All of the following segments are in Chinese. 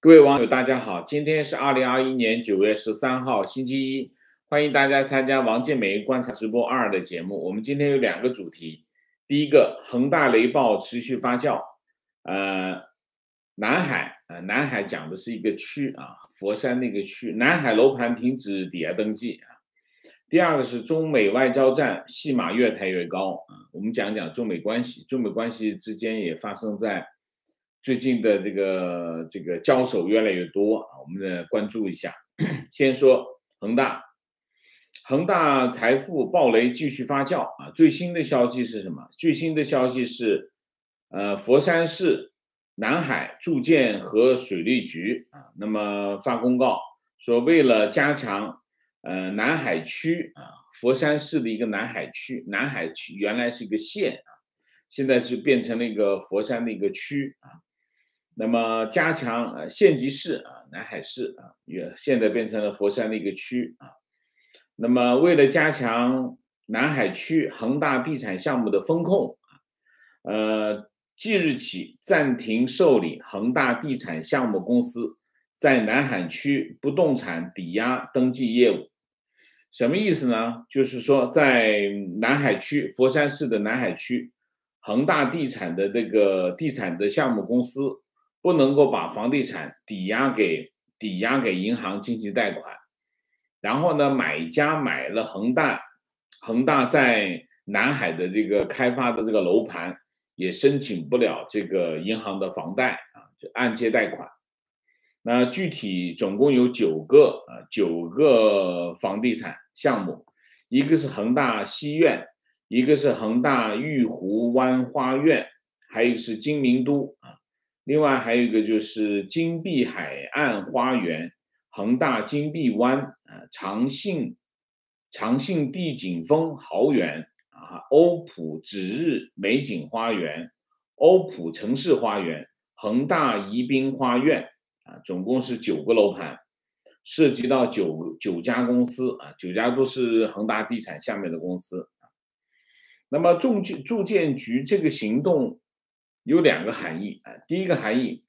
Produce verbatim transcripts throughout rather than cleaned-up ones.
各位网友，大家好，今天是二零二一年九月十三号，星期一，欢迎大家参加王健美观察直播二的节目。我们今天有两个主题，第一个，恒大雷暴持续发酵，呃，南海，呃，南海讲的是一个区啊，佛山那个区，南海楼盘停止抵押登记啊。第二个是中美外交战，戏码越抬越高啊。我们讲讲中美关系，中美关系之间也发生在最近的这个这个交手越来越多啊，我们呢关注一下。先说恒大，恒大财富暴雷继续发酵啊。最新的消息是什么？最新的消息是，呃，佛山市南海住建和水利局啊，那么发公告说，为了加强呃南海区啊，佛山市的一个南海区，南海区原来是一个县啊，现在就变成了一个佛山的一个区啊。那么加强呃县级市啊，南海市啊，也现在变成了佛山的一个区啊。那么为了加强南海区恒大地产项目的风控啊，呃，即日起暂停受理恒大地产项目公司在南海区不动产抵押登记业务。什么意思呢？就是说，在南海区佛山市的南海区，恒大地产的这个地产的项目公司不能够把房地产抵押给抵押给银行进行贷款，然后呢，买家买了恒大恒大在南海的这个开发的这个楼盘，也申请不了这个银行的房贷啊，就按揭贷款。那具体总共有九个啊九个房地产项目，一个是恒大西苑，一个是恒大玉湖湾花苑，还有一个是金明都啊。另外还有一个就是金碧海岸花园、恒大金碧湾啊、长信长信地景峰豪园啊、欧普指日美景花园、欧普城市花园、恒大宜宾花苑啊，总共是九个楼盘，涉及到九九家公司啊，九家都是恒大地产下面的公司。那么住建住建局这个行动有两个含义啊，第一个含义，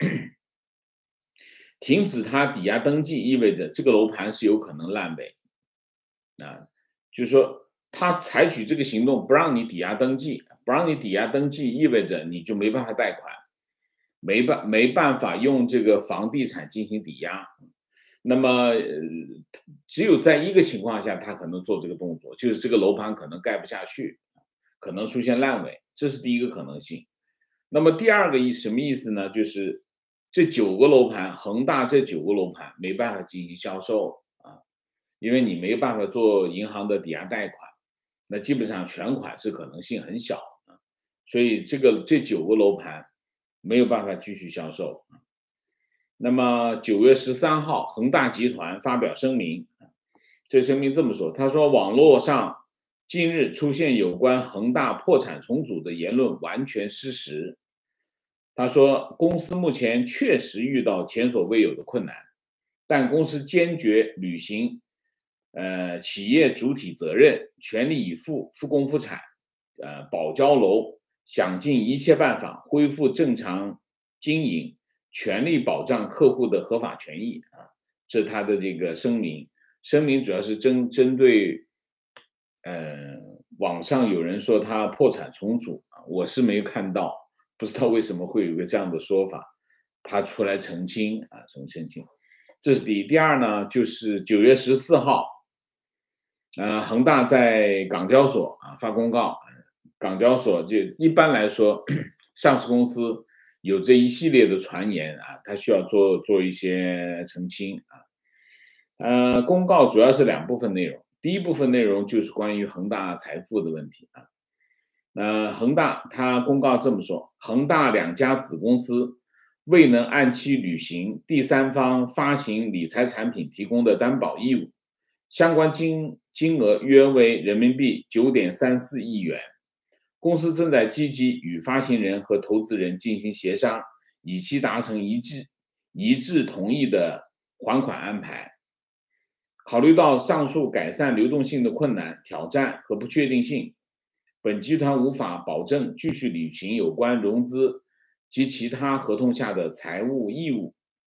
停止它抵押登记，意味着这个楼盘是有可能烂尾啊，就是说他采取这个行动不让你抵押登记，不让你抵押登记，意味着你就没办法贷款，没办没办法用这个房地产进行抵押。那么，呃，只有在一个情况下，他可能做这个动作，就是这个楼盘可能盖不下去，可能出现烂尾，这是第一个可能性。那么第二个意什么意思呢？就是这九个楼盘，恒大这九个楼盘没办法进行销售啊，因为你没办法做银行的抵押贷款，那基本上全款是可能性很小啊，所以这个这九个楼盘没有办法继续销售。那么九月十三号，恒大集团发表声明，这声明这么说，他说网络上近日出现有关恒大破产重组的言论完全失实。他说公司目前确实遇到前所未有的困难，但公司坚决履行呃企业主体责任，全力以赴复工复产，呃保交楼，想尽一切办法恢复正常经营，全力保障客户的合法权益啊，这是他的这个声明。声明主要是针针对，呃，网上有人说他破产重组啊，我是没有看到，不知道为什么会有个这样的说法，他出来澄清啊，从澄清。这是第一。第二呢，就是九月十四号，呃，恒大在港交所啊发公告，港交所就一般来说，上市公司有这一系列的传言啊，它需要做做一些澄清啊。呃，公告主要是两部分内容，第一部分内容就是关于恒大财富的问题啊。呃，恒大它公告这么说，恒大两家子公司未能按期履行第三方发行理财产品提供的担保义务，相关金金额约为人民币九点三四亿元。公司正在积极与发行人和投资人进行协商，以期达成一致一致同意的还款安排。考虑到上述改善流动性的困难、挑战和不确定性，本集团无法保证继续履行有关融资及其他合同下的财务义务。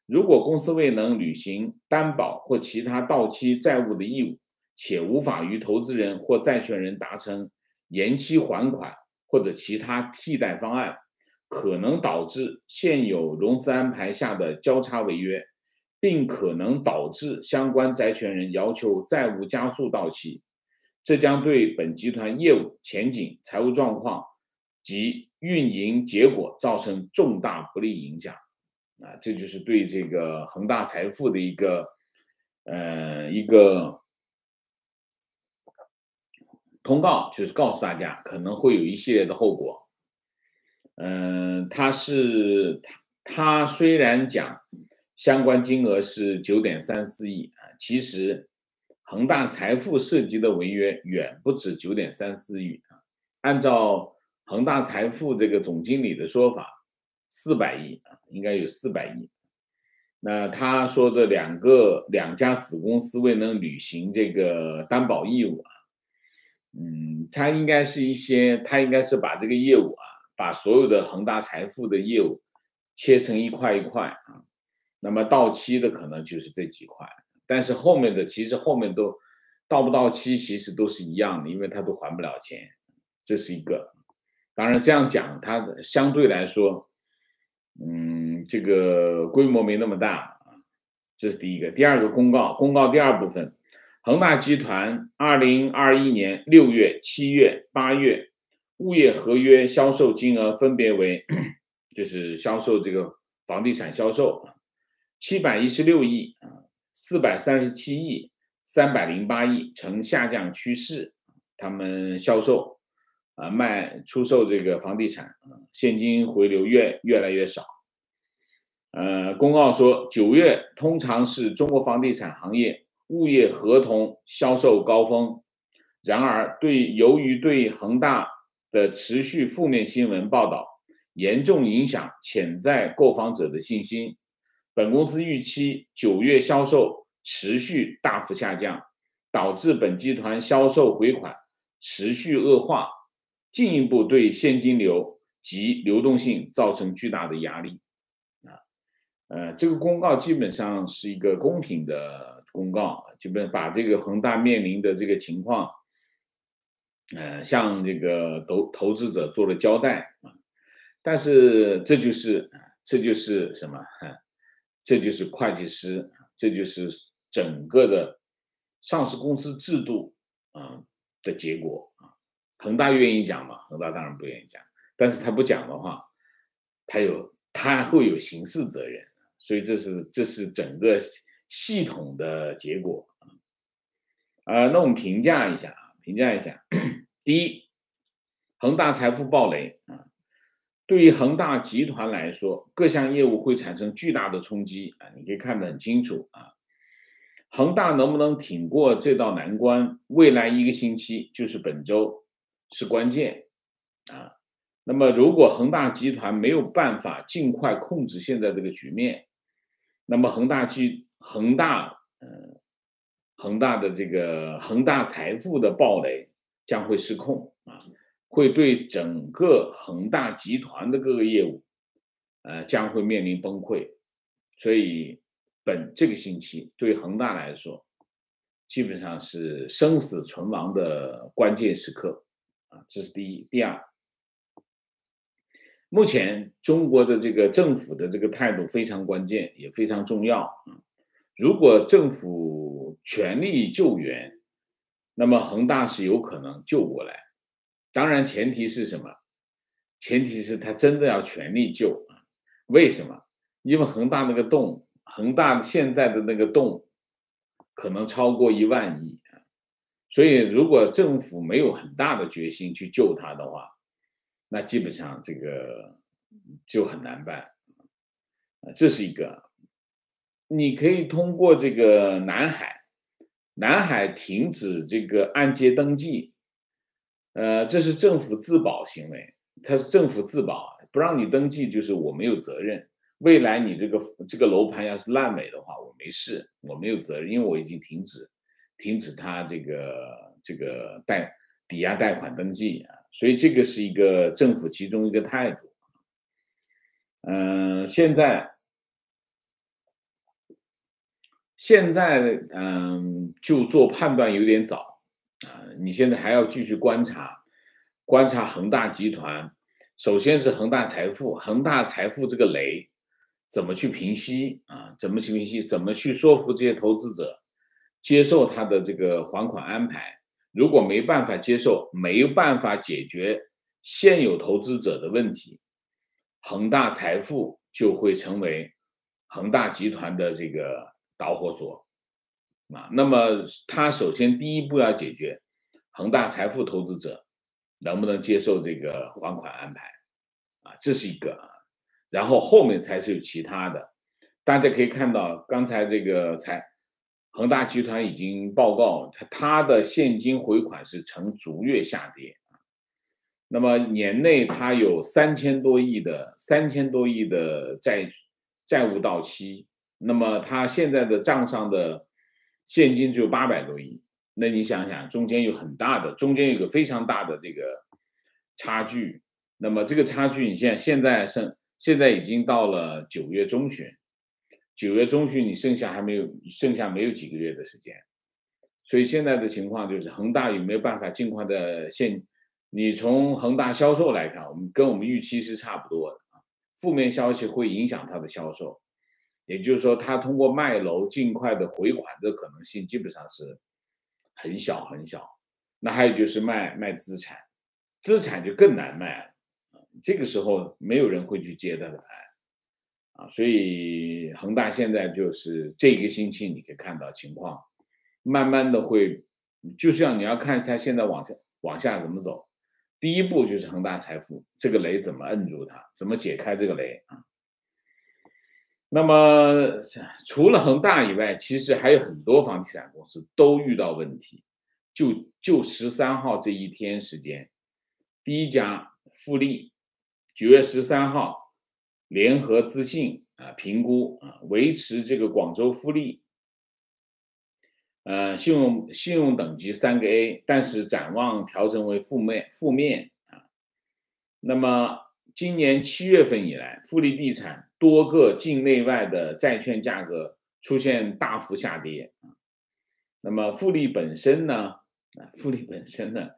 如果公司未能履行担保或其他到期债务的义务，且无法与投资人或债权人达成延期还款或者其他替代方案，可能导致现有融资安排下的交叉违约，并可能导致相关债权人要求债务加速到期，这将对本集团业务前景、财务状况及运营结果造成重大不利影响。啊，这就是对这个恒大财富的一个呃一个通告，就是告诉大家可能会有一系列的后果。嗯、呃，它是它它虽然讲相关金额是九点三四亿啊，其实恒大财富涉及的违约远不止九点三四亿啊。按照恒大财富这个总经理的说法，四百亿啊，应该有四百亿。那他说的两个两家子公司未能履行这个担保义务啊，嗯，他应该是一些，他应该是把这个业务啊，把所有的恒大财富的业务切成一块一块啊，那么到期的可能就是这几块，但是后面的其实后面都到不到期，其实都是一样的，因为他都还不了钱，这是一个。当然这样讲，它相对来说，嗯，这个规模没那么大啊，这是第一个。第二个公告，公告第二部分，恒大集团二零二一年六月、七月、八月物业合约销售金额分别为，就是销售这个房地产销售啊，七百一十六亿啊，四百三十七亿、三百零八亿，呈下降趋势。他们销售啊卖出售这个房地产啊，现金回流越越来越少。呃，公告说，九月通常是中国房地产行业物业合同销售高峰。然而，对由于对恒大的持续负面新闻报道，严重影响潜在购房者的信心，本公司预期九月销售持续大幅下降，导致本集团销售回款持续恶化，进一步对现金流及流动性造成巨大的压力。呃，这个公告基本上是一个公平的公告，基本把这个恒大面临的这个情况，呃，向这个投投资者做了交代啊。但是这就是这就是什么？这就是会计师，这就是整个的上市公司制度啊的结果啊。恒大愿意讲吗？恒大当然不愿意讲，但是他不讲的话，他有他会有刑事责任。所以这是这是整个系统的结果啊。呃，那我们评价一下啊，评价一下。第一，恒大财富暴雷啊，对于恒大集团来说，各项业务会产生巨大的冲击啊，你可以看得很清楚啊。恒大能不能挺过这道难关，未来一个星期就是本周是关键啊。那么，如果恒大集团没有办法尽快控制现在这个局面，那么恒大集恒大呃恒大的这个恒大财富的暴雷将会失控啊，会对整个恒大集团的各个业务，呃将会面临崩溃。所以本这个星期对恒大来说，基本上是生死存亡的关键时刻啊，这是第一。第二，目前中国的这个政府的这个态度非常关键，也非常重要啊。如果政府全力救援，那么恒大是有可能救过来。当然，前提是什么？前提是他真的要全力救啊。为什么？因为恒大那个洞，恒大现在的那个洞可能超过一万亿啊，所以如果政府没有很大的决心去救他的话，那基本上这个就很难办啊。这是一个，你可以通过这个南海，南海停止这个按揭登记，呃，这是政府自保行为，它是政府自保，不让你登记就是我没有责任。未来你这个这个楼盘要是烂尾的话，我没事，我没有责任，因为我已经停止停止它这个这个贷抵押贷款登记啊，所以这个是一个政府其中一个态度。嗯、呃现在现在嗯，就做判断有点早啊，你现在还要继续观察，观察恒大集团。首先是恒大财富，恒大财富这个雷怎么去平息啊？怎么去平息？怎么去说服这些投资者接受他的这个还款安排？如果没办法接受，没有办法解决现有投资者的问题，恒大财富就会成为恒大集团的这个导火索啊。那么，他首先第一步要解决恒大财富投资者能不能接受这个还款安排啊，这是一个啊。然后后面才是有其他的。大家可以看到，刚才这个财恒大集团已经报告，它它的现金回款是呈逐月下跌。那么年内它有三千多亿的三千多亿的债债务到期，那么它现在的账上的现金只有八百多亿，那你想想，中间有很大的，中间有个非常大的这个差距。那么这个差距，你现在现在剩现在已经到了九月中旬，九月中旬你剩下还没有剩下没有几个月的时间，所以现在的情况就是恒大有没有办法尽快的现你从恒大销售来看，我们跟我们预期是差不多的啊。负面消息会影响它的销售，也就是说，它通过卖楼尽快的回款的可能性基本上是很小很小。那还有就是卖卖资产，资产就更难卖了，这个时候没有人会去接它的盘啊。所以恒大现在就是这个星期你可以看到情况，慢慢的会，就像你要看它现在往下往下怎么走。第一步就是恒大财富，这个雷怎么摁住它，怎么解开这个雷啊？那么除了恒大以外，其实还有很多房地产公司都遇到问题。就就十三号这一天时间，第一家富力，九月十三号联合资信啊评估啊维持这个广州富力呃，信用信用等级三个 A，但是展望调整为负面负面啊。那么今年七月份以来，富力地产多个境内外的债券价格出现大幅下跌啊。那么富力本身呢，啊，富力本身呢，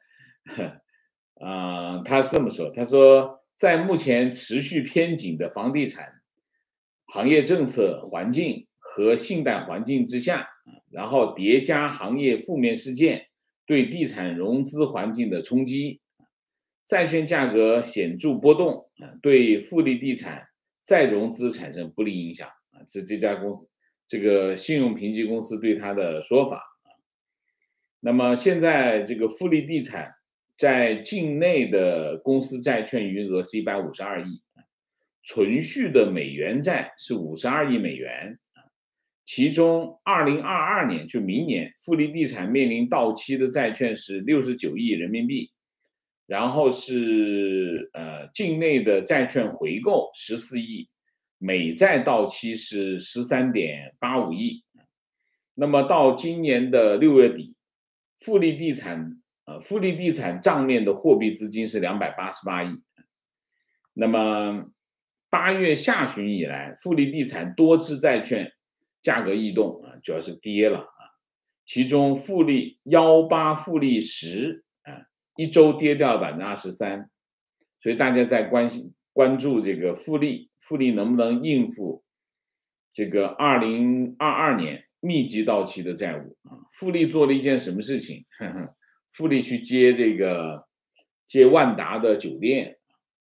啊、他是这么说，他说，在目前持续偏紧的房地产行业政策环境和信贷环境之下，然后叠加行业负面事件对地产融资环境的冲击，债券价格显著波动，啊，对富力地产再融资产生不利影响啊，是这家公司这个信用评级公司对他的说法啊。那么现在这个富力地产在境内的公司债券余额是一百五十二亿，存续的美元债是五十二亿美元。其中二零二二年就明年，富力地产面临到期的债券是六十九亿人民币，然后是呃境内的债券回购十四亿，美债到期是十三点八五亿。那么到今年的六月底，富力地产呃富力地产账面的货币资金是两百八十八亿。那么八月下旬以来，富力地产多只债券价格异动啊，主要是跌了啊。其中富力幺八、富力十啊，一周跌掉了百分之二十三。所以大家在关心关注这个富力，富力能不能应付这个二零二二年密集到期的债务啊？富力做了一件什么事情？呵呵，富力去接这个接万达的酒店。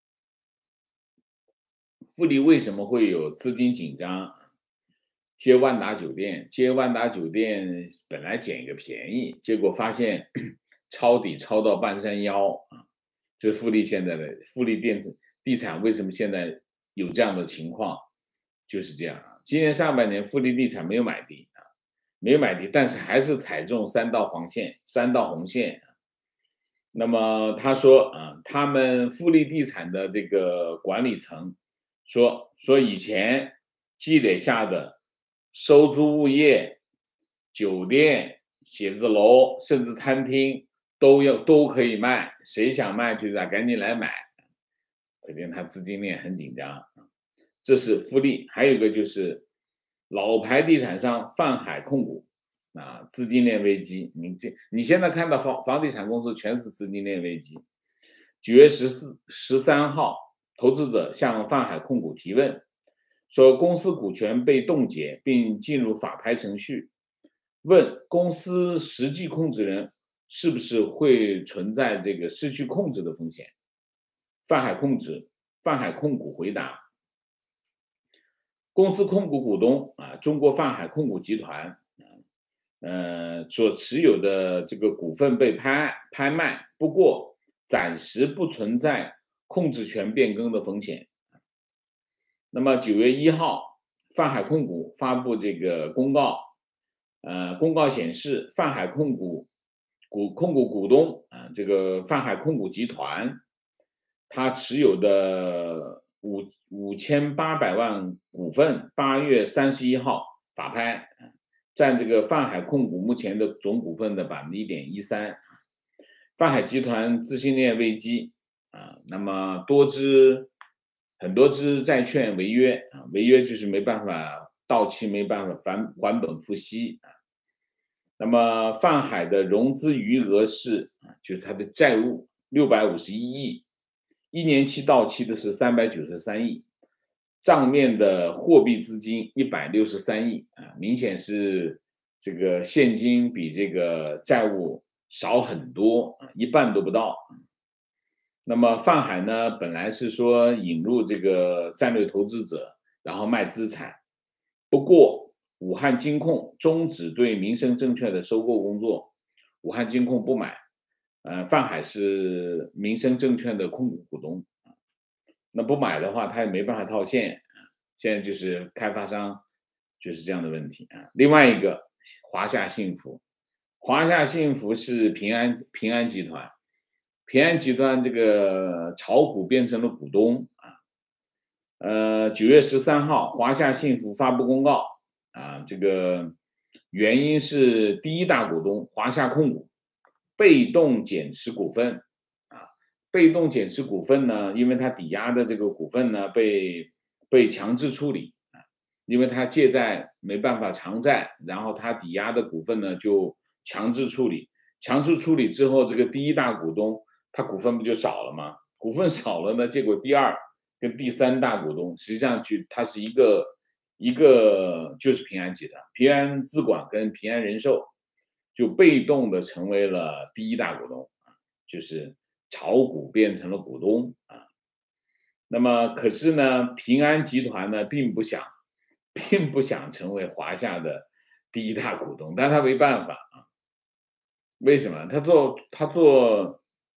富力为什么会有资金紧张？接万达酒店，接万达酒店本来捡一个便宜，结果发现抄底抄到半山腰啊！这是富力现在的富力电子地产为什么现在有这样的情况？就是这样啊。今年上半年富力地产没有买地啊，没有买地，但是还是踩中三道黄线、三道红线。那么他说啊，他们富力地产的这个管理层说说以前积累下的收租物业、酒店、写字楼，甚至餐厅都要都可以卖，谁想卖就来赶紧来买，可见他资金链很紧张。这是富力，还有一个就是老牌地产商泛海控股啊，资金链危机。你这你现在看到房房地产公司全是资金链危机。九月十四十三号，投资者向泛海控股提问，说公司股权被冻结并进入法拍程序，问公司实际控制人是不是会存在这个失去控制的风险？泛海控制泛海控股回答，公司控股股东啊，中国泛海控股集团，呃，所持有的这个股份被拍拍卖，不过暂时不存在控制权变更的风险。那么九月一号，泛海控股发布这个公告，呃，公告显示，泛海控股股控股股东啊，这个泛海控股集团，它持有的五五千八百万股份，八月三十一号法拍，占这个泛海控股目前的总股份的百分之一点一三。泛海集团资金链危机啊，那么多只很多只债券违约啊，违约就是没办法到期，没办法还还本付息啊。那么泛海的融资余额是啊，就是它的债务六百五十一亿，一年期到期的是三百九十三亿，账面的货币资金一百六十三亿啊，明显是这个现金比这个债务少很多，一半都不到。那么泛海呢，本来是说引入这个战略投资者，然后卖资产，不过武汉金控终止对民生证券的收购工作，武汉金控不买，呃，泛海是民生证券的控股股东，那不买的话，他也没办法套现，现在就是开发商就是这样的问题啊。另外一个华夏幸福，华夏幸福是平安平安集团。平安集团这个炒股变成了股东啊，呃，九月十三号，华夏幸福发布公告啊，这个原因是第一大股东华夏控股被动减持股份啊，被动减持股份呢，因为它抵押的这个股份呢被被强制处理啊，因为它借债没办法偿债，然后它抵押的股份呢就强制处理，强制处理之后，这个第一大股东。他股份不就少了吗？股份少了呢，结果第二跟第三大股东实际上就它是一个一个就是平安集团、平安资管跟平安人寿，就被动的成为了第一大股东啊，就是炒股变成了股东啊。那么可是呢，平安集团呢并不想，并不想成为华夏的第一大股东，但他没办法啊。为什么？他做他做。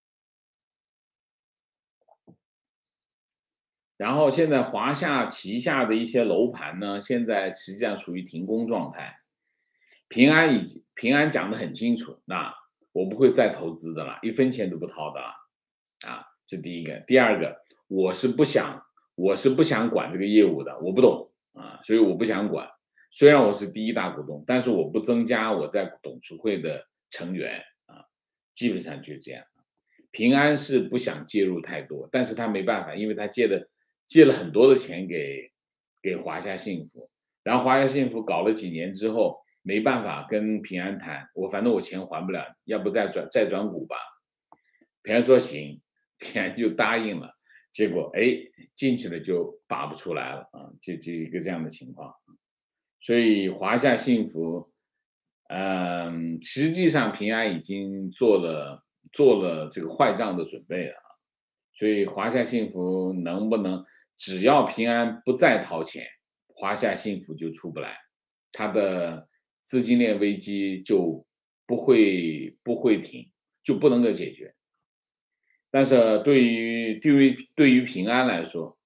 然后现在华夏旗下的一些楼盘呢，现在实际上处于停工状态。平安已经平安讲得很清楚，那我不会再投资的了，一分钱都不掏的了，啊，这第一个。第二个，我是不想我是不想管这个业务的，我不懂啊，所以我不想管。虽然我是第一大股东，但是我不增加我在董事会的成员啊，基本上就这样。平安是不想介入太多，但是他没办法，因为他借的。借了很多的钱给给华夏幸福，然后华夏幸福搞了几年之后，没办法跟平安谈，我反正我钱还不了，要不再转再转股吧。平安说行，平安就答应了，结果哎进去了就拔不出来了啊，就就一个这样的情况。所以华夏幸福，嗯，实际上平安已经做了做了这个坏账的准备了。所以华夏幸福能不能，只要平安不再掏钱，华夏幸福就出不来，它的资金链危机就不会不会停，就不能够解决。但是对于对于对于平安来说，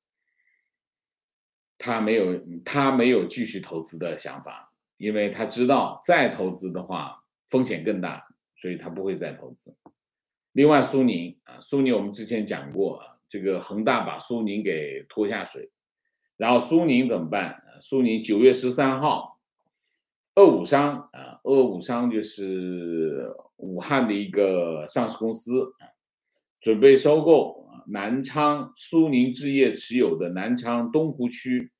他没有他没有继续投资的想法，因为他知道再投资的话风险更大，所以他不会再投资。另外，苏宁啊，苏宁我们之前讲过啊，这个恒大把苏宁给拖下水，然后苏宁怎么办？苏宁九月十三号，鄂武商啊，鄂武商就是武汉的一个上市公司，准备收购南昌苏宁置业持有的南昌东湖区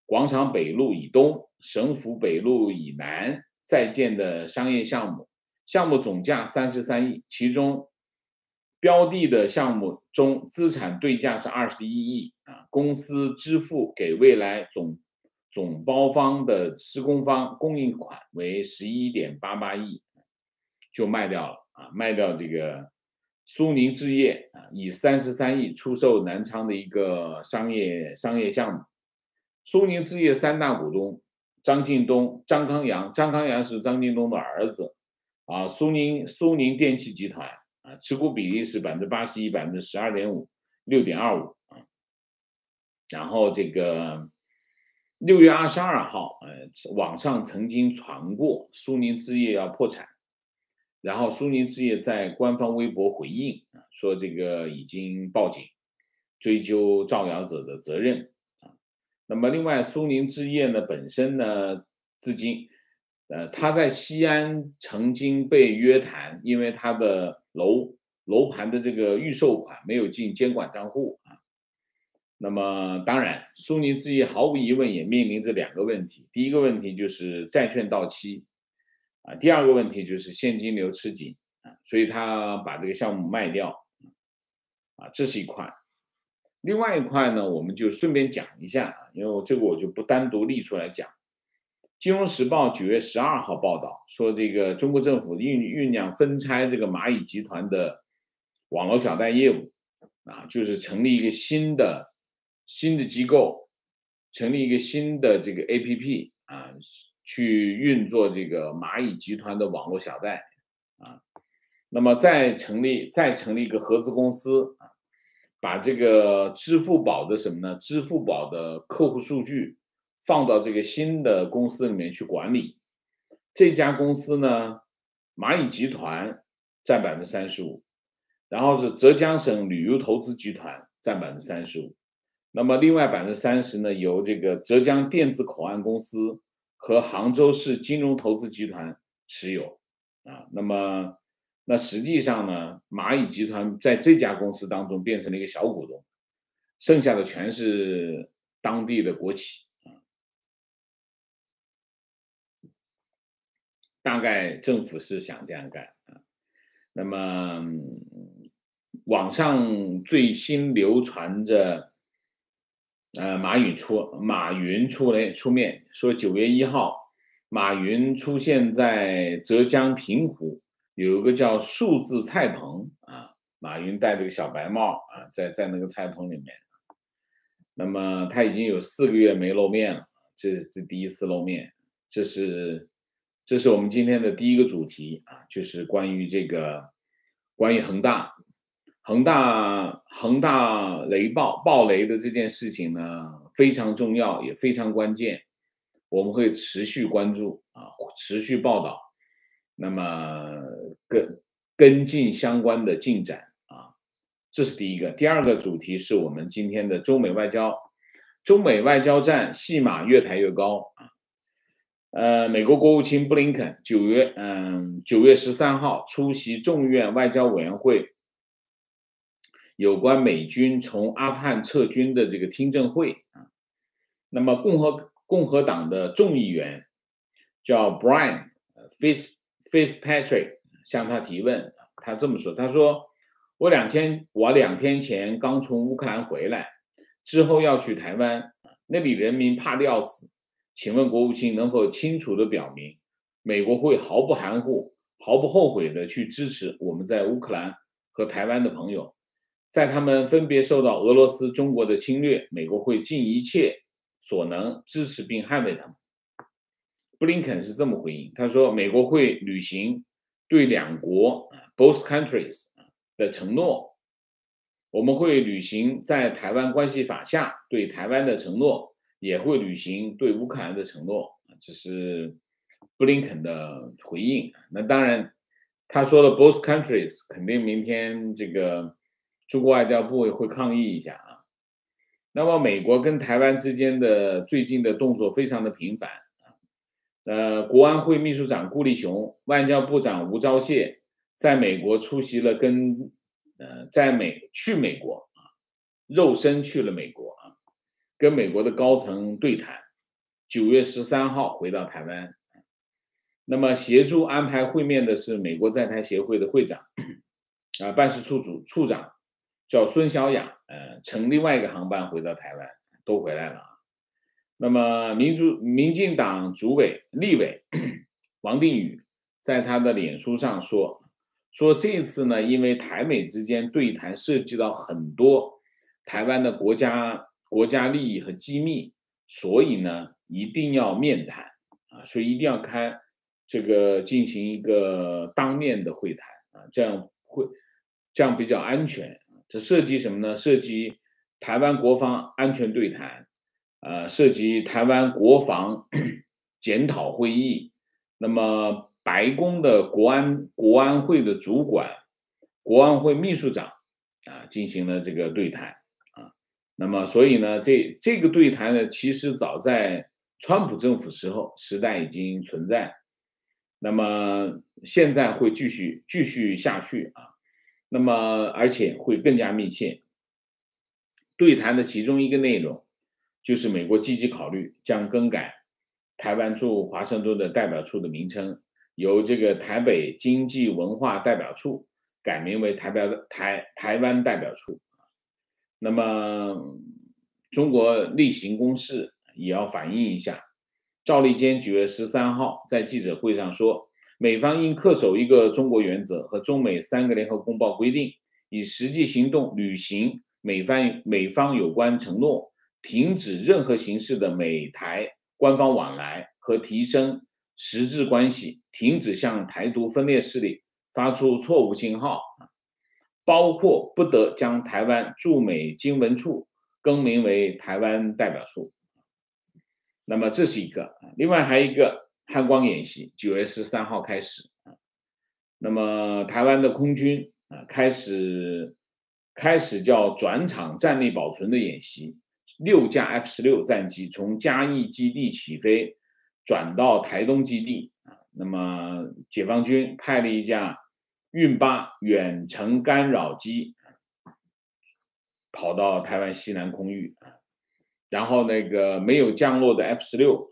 广场北路以东、省府北路以南在建的商业项目，项目总价三十三亿，其中标的的项目中资产对价是二十一亿啊，公司支付给未来总总包方的施工方供应款为十一点八八亿，就卖掉了啊，卖掉这个苏宁置业啊，以三十三亿出售南昌的一个商业商业项目。苏宁置业三大股东张近东、张康阳，张康阳是张近东的儿子啊。苏宁苏宁电器集团啊，持股比例是百分之八十一、百分之十二点五、六点二五啊。然后这个六月二十二号，呃，网上曾经传过苏宁置业要破产。然后苏宁置业在官方微博回应啊，说这个已经报警追究造谣者的责任啊。那么另外苏宁置业呢本身呢，至今呃他在西安曾经被约谈，因为他的楼楼盘的这个预售款没有进监管账户啊。那么当然苏宁置业毫无疑问也面临着两个问题，第一个问题就是债券到期啊，第二个问题就是现金流吃紧啊，所以他把这个项目卖掉啊，这是一块。另外一块呢，我们就顺便讲一下啊，因为这个我就不单独列出来讲。金融时报九月十二号报道说，这个中国政府酝酝酿分拆这个蚂蚁集团的网络小贷业务啊，就是成立一个新的新的机构，成立一个新的这个 A P P 啊，去运作这个蚂蚁集团的网络小贷啊。那么再成立再成立一个合资公司啊，把这个支付宝的什么呢？支付宝的客户数据放到这个新的公司里面去管理。这家公司呢，蚂蚁集团占百分之三十五，然后是浙江省旅游投资集团占百分之三十五，那么另外百分之三十呢，由这个浙江电子口岸公司和杭州市金融投资集团持有啊。那么那实际上呢，蚂蚁集团在这家公司当中变成了一个小股东，剩下的全是当地的国企啊。大概政府是想这样干啊。那么网上最新流传着，呃，马云出马云出来出面说，九月一号，马云出现在浙江平湖，有一个叫数字菜棚啊，马云戴着个小白帽啊，在在那个菜棚里面。那么他已经有四个月没露面了，这是第一次露面，这是这是我们今天的第一个主题啊，就是关于这个关于恒大，恒大恒大雷暴暴雷的这件事情呢，非常重要，也非常关键，我们会持续关注啊，持续报道，那么跟跟进相关的进展。这是第一个。第二个主题是我们今天的中美外交，中美外交战戏码越抬越高啊。呃，美国国务卿布林肯九月嗯九月十三号出席众院外交委员会有关美军从阿富汗撤军的这个听证会啊。那么共和共和党的众议员叫 Brian Fitzpatrick 向他提问，他这么说，他说。我两天，我两天前刚从乌克兰回来，之后要去台湾，那里人民怕得要死。请问国务卿能否清楚地表明，美国会毫不含糊、毫不后悔地去支持我们在乌克兰和台湾的朋友，在他们分别受到俄罗斯、中国的侵略，美国会尽一切所能支持并捍卫他们。布林肯是这么回应，他说，美国会履行对两国 both countries的承诺，我们会履行在台湾关系法下对台湾的承诺，也会履行对乌克兰的承诺。这是布林肯的回应。那当然，他说了 both countries， 肯定明天这个中国外交部会抗议一下啊。那么美国跟台湾之间的最近的动作非常的频繁啊。呃，国安会秘书长顾立雄、外交部长吴钊燮在美国出席了跟呃，在美去美国啊，肉身去了美国啊，跟美国的高层对谈九月十三号回到台湾。那么协助安排会面的是美国在台协会的会长，啊，办事处主处长叫孙小雅，呃，乘另外一个航班回到台湾，都回来了啊。那么民主民进党主委立委王定宇在他的脸书上说，说这次呢，因为台美之间对谈涉及到很多台湾的国家国家利益和机密，所以呢，一定要面谈啊，所以一定要开这个进行一个当面的会谈啊，这样会这样比较安全。这涉及什么呢？涉及台湾国防安全对谈，呃，涉及台湾国防检讨会议。那么白宫的国安国安会的主管、国安会秘书长啊，进行了这个对谈啊。那么所以呢，这这个对谈呢，其实早在川普政府时候时代已经存在。那么现在会继续继续下去啊，那么而且会更加密切。对谈的其中一个内容就是美国积极考虑将更改台湾驻华盛顿的代表处的名称，由这个台北经济文化代表处改名为台表台台湾代表处。那么中国例行公事也要反映一下。赵立坚九月十三号在记者会上说，美方应恪守一个中国原则和中美三个联合公报规定，以实际行动履行美方美方有关承诺，停止任何形式的美台官方往来和提升实质关系，停止向台独分裂势力发出错误信号，包括不得将台湾驻美经文处更名为台湾代表处。那么这是一个，另外还有一个汉光演习，九月十三号开始。那么台湾的空军啊，开始开始叫转场战力保存的演习，六架 F 十六 战机从嘉义基地起飞，转到台东基地啊。那么解放军派了一架运八远程干扰机跑到台湾西南空域啊。然后那个没有降落的 F 十六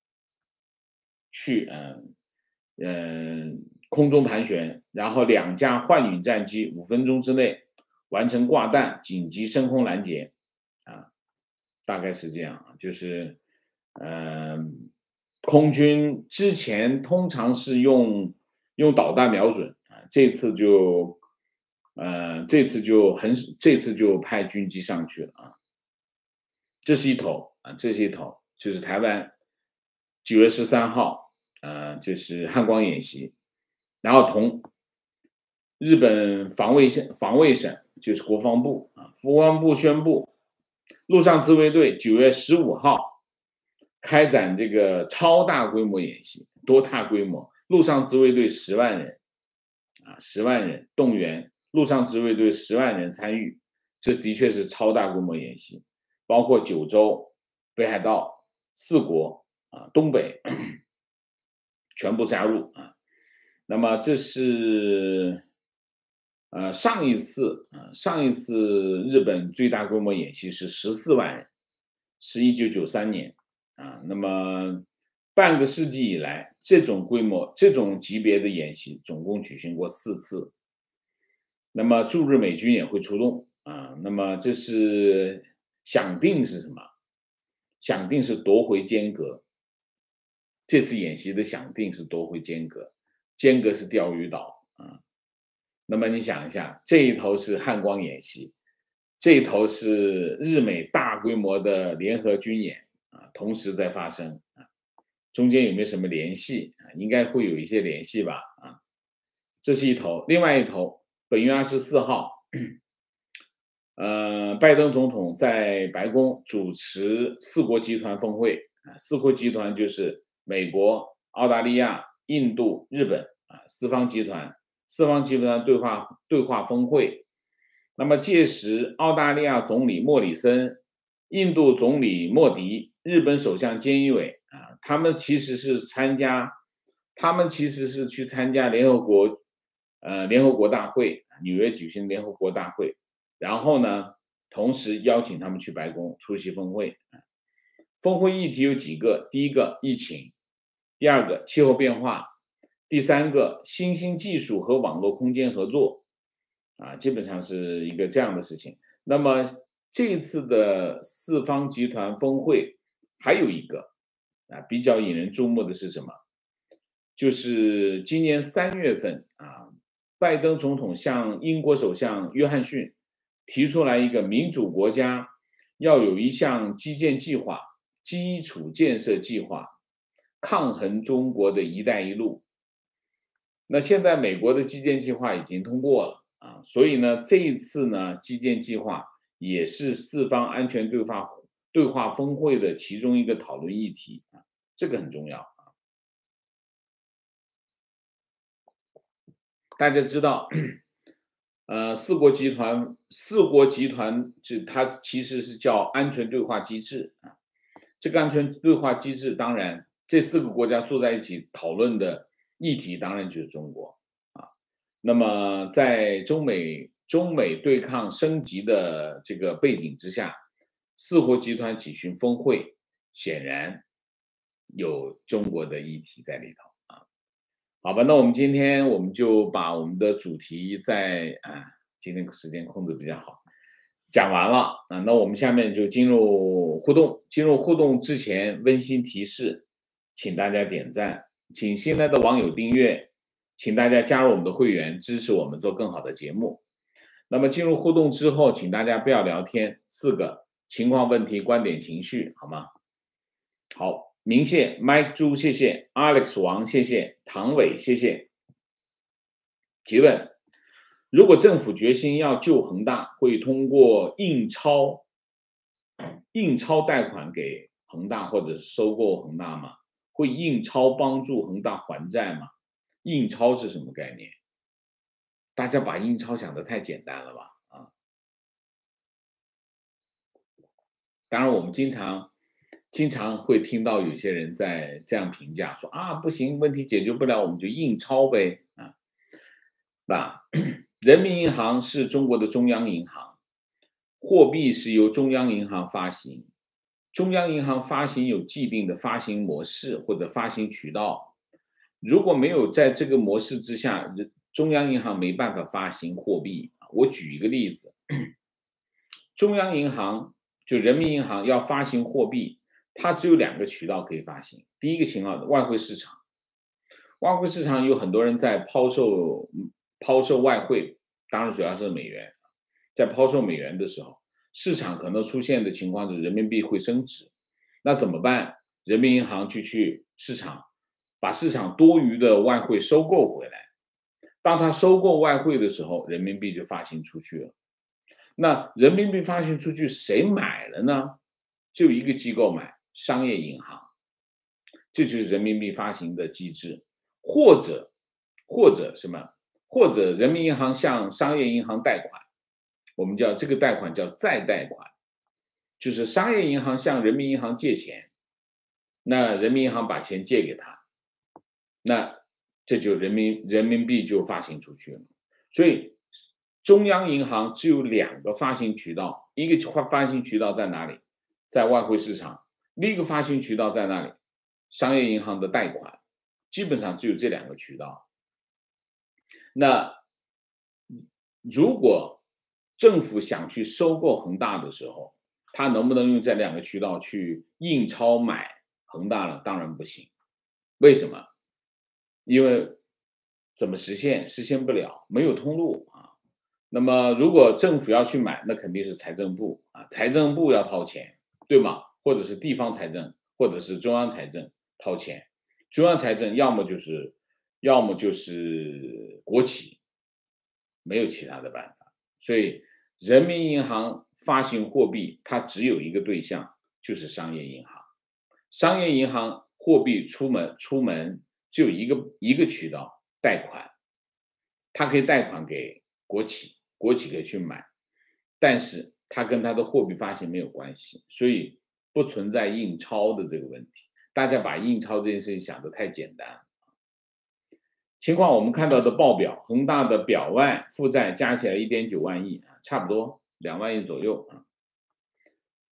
去嗯嗯空中盘旋，然后两架幻影战机五分钟之内完成挂弹，紧急升空拦截啊，大概是这样。就是嗯，空军之前通常是用用导弹瞄准啊，这次就呃这次就很这次就派军机上去了啊。这是一头啊，这是一头，就是台湾九月十三号，呃，就是汉光演习，然后同日本防卫省防卫省就是国防部啊，国防部宣布，陆上自卫队九月十五号开展这个超大规模演习，多大规模？陆上自卫队十万人啊，十万人动员陆上自卫队十万人参与，这的确是超大规模演习。包括九州、北海道四国啊，东北全部加入啊。那么这是呃上一次啊，上一次日本最大规模演习是十四万人，是一九九三年啊。那么半个世纪以来，这种规模、这种级别的演习总共举行过四次。那么驻日美军也会出动啊。那么这是。想定是什么？想定是夺回间隔。这次演习的想定是夺回间隔，间隔是钓鱼岛啊。那么你想一下，这一头是汉光演习，这一头是日美大规模的联合军演啊，同时在发生啊，中间有没有什么联系啊？应该会有一些联系吧啊。这是一头，另外一头，本月二十四号。呃，拜登总统在白宫主持四国集团峰会啊，四国集团就是美国、澳大利亚、印度、日本啊，四方集团，四方集团对话对话峰会。那么届时，澳大利亚总理莫里森、印度总理莫迪、日本首相菅义伟啊，他们其实是参加，他们其实是去参加联合国，呃，联合国大会，纽约举行联合国大会。然后呢，同时邀请他们去白宫出席峰会。 峰会议题有几个？第一个疫情，第二个气候变化，第三个新兴技术和网络空间合作，啊，基本上是一个这样的事情。那么这次的四方集团峰会还有一个啊比较引人注目的是什么？就是今年三月份啊，拜登总统向英国首相约翰逊提出来一个民主国家要有一项基建计划、基础建设计划，抗衡中国的一带一路。那现在美国的基建计划已经通过了啊，所以呢，这一次呢，基建计划也是四方安全对话对话峰会的其中一个讨论议题啊，这个很重要。大家知道，呃，四国集团，四国集团这它其实是叫安全对话机制啊。这个安全对话机制，当然这四个国家坐在一起讨论的议题，当然就是中国啊。那么在中美中美对抗升级的这个背景之下，四国集团举行峰会，显然有中国的议题在里头。好吧，那我们今天我们就把我们的主题在啊，今天时间控制比较好，讲完了啊。那我们下面就进入互动。进入互动之前，温馨提示，请大家点赞，请新来的网友订阅，请大家加入我们的会员，支持我们做更好的节目。那么进入互动之后，请大家不要聊天，四个情况、问题、观点、情绪，好吗？好。明谢 Mike 朱，谢谢 Alex 王，谢谢唐伟，谢谢。提问：如果政府决心要救恒大，会通过印钞、印钞贷款给恒大，或者是收购恒大吗？会印钞帮助恒大还债吗？印钞是什么概念？大家把印钞想得太简单了吧？啊，当然我们经常。经常会听到有些人在这样评价说啊，不行，问题解决不了，我们就印钞呗啊。那人民银行是中国的中央银行，货币是由中央银行发行，中央银行发行有既定的发行模式或者发行渠道，如果没有在这个模式之下，中央银行没办法发行货币。我举一个例子，中央银行就人民银行要发行货币。它只有两个渠道可以发行。第一个情况，外汇市场，外汇市场有很多人在抛售抛售外汇，当然主要是美元，在抛售美元的时候，市场可能出现的情况是人民币会升值，那怎么办？人民银行就去市场把市场多余的外汇收购回来。当他收购外汇的时候，人民币就发行出去了。那人民币发行出去，谁买了呢？就一个机构买。商业银行，这就是人民币发行的机制，或者或者什么，或者人民银行向商业银行贷款，我们叫这个贷款叫再贷款，就是商业银行向人民银行借钱，那人民银行把钱借给他，那这就人民人民币就发行出去了。所以中央银行只有两个发行渠道，一个发行渠道在哪里？在外汇市场。另一个发行渠道在那里？商业银行的贷款，基本上只有这两个渠道。那如果政府想去收购恒大的时候，他能不能用这两个渠道去印钞买恒大呢？当然不行。为什么？因为怎么实现？实现不了，没有通路啊。那么如果政府要去买，那肯定是财政部啊，财政部要掏钱，对吗？或者是地方财政，或者是中央财政掏钱，中央财政要么就是，要么就是国企，没有其他的办法。所以，人民银行发行货币，它只有一个对象，就是商业银行。商业银行货币出门出门只有一个一个渠道，贷款，它可以贷款给国企，国企可以去买，但是它跟它的货币发行没有关系，所以。不存在印钞的这个问题，大家把印钞这件事情想得太简单了。情况我们看到的报表，恒大的表外负债加起来一点九万亿啊，差不多两万亿左右啊。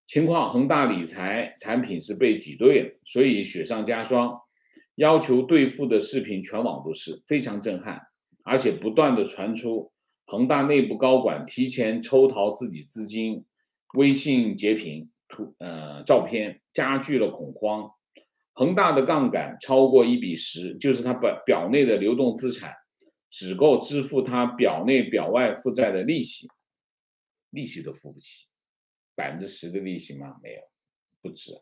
情况，恒大理财产品是被挤兑了，所以雪上加霜，要求兑付的视频全网都是，非常震撼，而且不断的传出恒大内部高管提前抽逃自己资金，微信截屏图呃照片，加剧了恐慌。恒大的杠杆超过一比十，就是它表表内的流动资产只够支付它表内表外负债的利息，利息都付不起。百分之十的利息吗？没有，不止。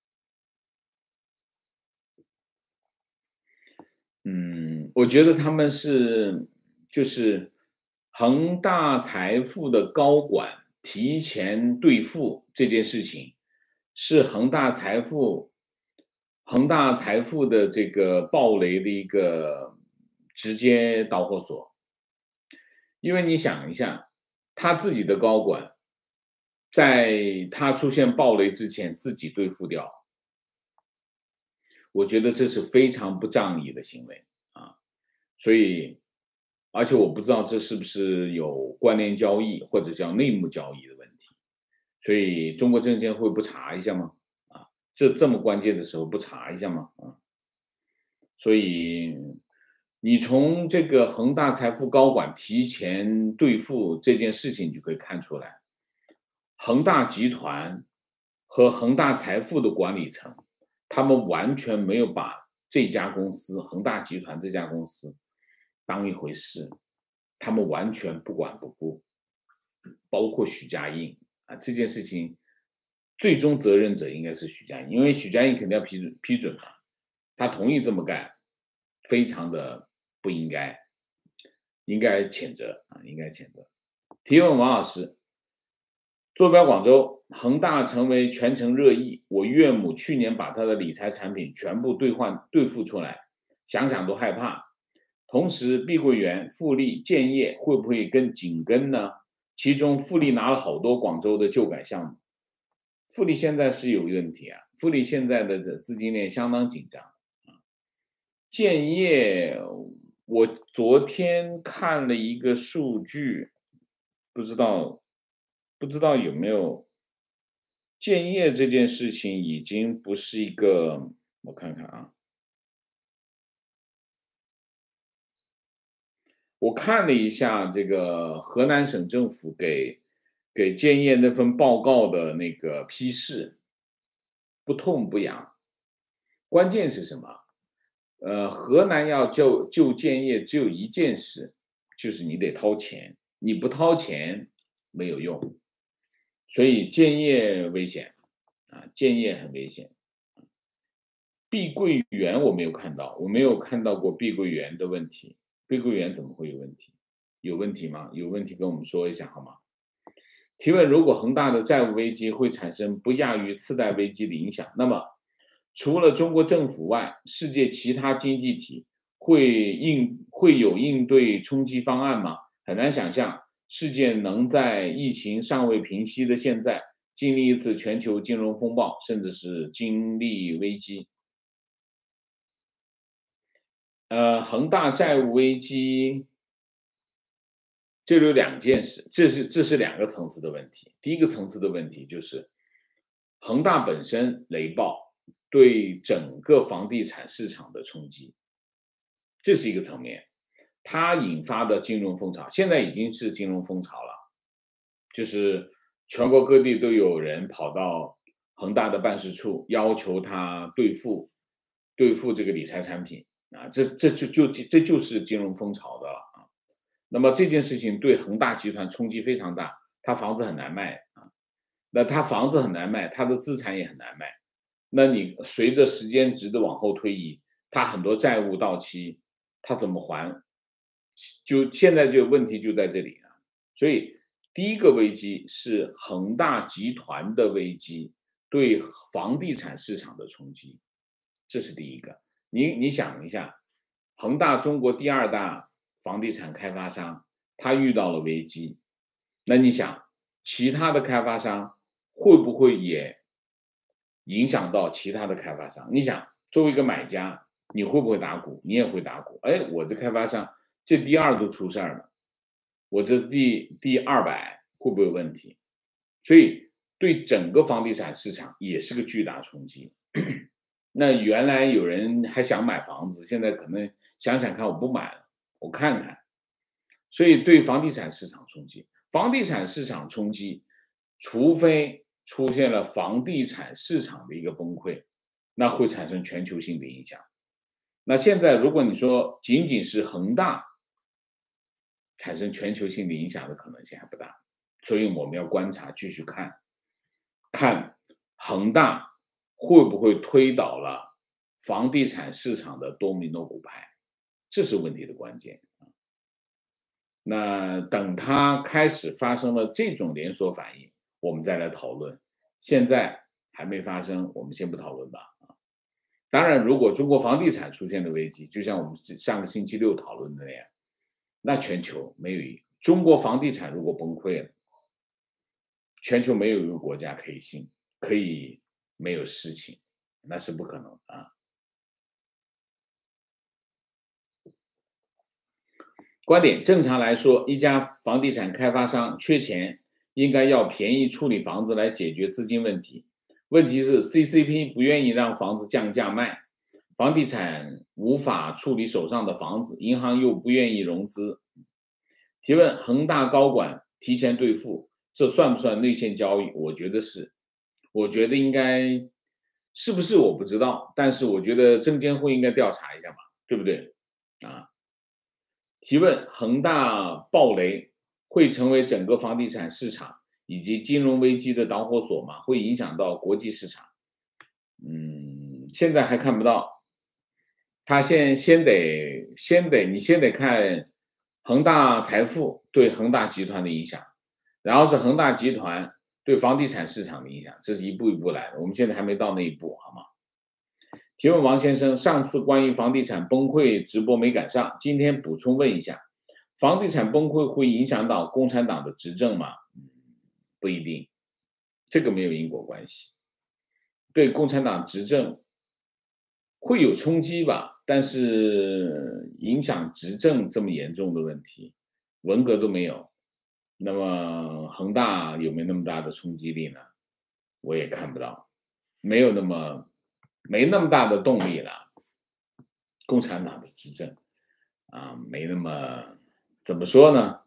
嗯，我觉得他们是就是恒大财富的高管提前兑付这件事情，是恒大财富恒大财富的这个暴雷的一个直接导火索。因为你想一下，他自己的高管在他出现暴雷之前自己兑付掉，我觉得这是非常不仗义的行为啊。所以，而且我不知道这是不是有关联交易或者叫内幕交易的问题，所以中国证监会不查一下吗？啊，这这么关键的时候不查一下吗？啊，所以你从这个恒大财富高管提前兑付这件事情，你就可以看出来，恒大集团和恒大财富的管理层，他们完全没有把这家公司恒大集团这家公司当一回事，他们完全不管不顾，包括许家印啊，这件事情最终责任者应该是许家印，因为许家印肯定要批准批准嘛，他同意这么干，非常的不应该，应该谴责啊，应该谴责。提问王老师，坐标广州，恒大成为全城热议。我岳母去年把他的理财产品全部兑换兑付出来，想想都害怕。同时，碧桂园、富力、建业会不会跟紧跟呢？其中，富力拿了好多广州的旧改项目。富力现在是有问题啊，富力现在的资金链相当紧张。建业，我昨天看了一个数据，不知道不知道有没有建业这件事情已经不是一个，我看看啊，我看了一下这个河南省政府给给建业那份报告的那个批示，不痛不痒。关键是什么？呃，河南要救救建业，只有一件事，就是你得掏钱，你不掏钱没有用，所以建业危险啊，建业很危险。碧桂园我没有看到，我没有看到过碧桂园的问题。碧桂园怎么会有问题？有问题吗？有问题跟我们说一下好吗？提问：如果恒大的债务危机会产生不亚于次贷危机的影响，那么除了中国政府外，世界其他经济体会应会有应对冲击方案吗？很难想象世界能在疫情尚未平息的现在经历一次全球金融风暴，甚至是经历危机。呃，恒大债务危机，这有两件事，这是这是两个层次的问题。第一个层次的问题就是恒大本身雷暴对整个房地产市场的冲击，这是一个层面。它引发的金融风潮，现在已经是金融风潮了，就是全国各地都有人跑到恒大的办事处，要求他兑付兑付这个理财产品啊，这这就就这就是金融风潮的了啊。那么这件事情对恒大集团冲击非常大，他房子很难卖啊，那他房子很难卖，他的资产也很难卖。那你随着时间值的往后推移，他很多债务到期，他怎么还？就现在就问题就在这里啊。所以第一个危机是恒大集团的危机对房地产市场的冲击，这是第一个。你你想一下，恒大中国第二大房地产开发商，他遇到了危机，那你想其他的开发商会不会也影响到其他的开发商？你想作为一个买家，你会不会打鼓？你也会打鼓。哎，我这开发商这第二都出事儿了，我这第第二百会不会有问题？所以对整个房地产市场也是个巨大冲击。那原来有人还想买房子，现在可能想想看，我不买了，我看看。所以对房地产市场冲击，房地产市场冲击，除非出现了房地产市场的一个崩溃，那会产生全球性的影响。那现在如果你说仅仅是恒大产生全球性的影响的可能性还不大，所以我们要观察，继续看，看恒大会不会推倒了房地产市场的多米诺骨牌，这是问题的关键。那等它开始发生了这种连锁反应，我们再来讨论。现在还没发生，我们先不讨论吧。当然，如果中国房地产出现了危机，就像我们上个星期六讨论的那样，那全球没有一中国房地产如果崩溃了，全球没有一个国家可以信可以没有事情，那是不可能的啊。观点：正常来说，一家房地产开发商缺钱，应该要便宜处理房子来解决资金问题。问题是 C C P 不愿意让房子降价卖，房地产无法处理手上的房子，银行又不愿意融资。提问：恒大高管提前兑付，这算不算内线交易？我觉得是，我觉得应该，是不是我不知道，但是我觉得证监会应该调查一下嘛，对不对？啊。提问：恒大暴雷会成为整个房地产市场以及金融危机的导火索吗？会影响到国际市场？嗯，现在还看不到。他先先得先得你先得看恒大财富对恒大集团的影响，然后是恒大集团对房地产市场的影响，这是一步一步来的。我们现在还没到那一步，好吗？提问：王先生，上次关于房地产崩溃直播没赶上，今天补充问一下，房地产崩溃会影响到共产党的执政吗？不一定，这个没有因果关系。对共产党执政会有冲击吧，但是影响执政这么严重的问题，文革都没有，那么恒大有没有那么大的冲击力呢？我也看不到，没有那么没那么大的动力了。共产党的执政啊，没那么怎么说呢？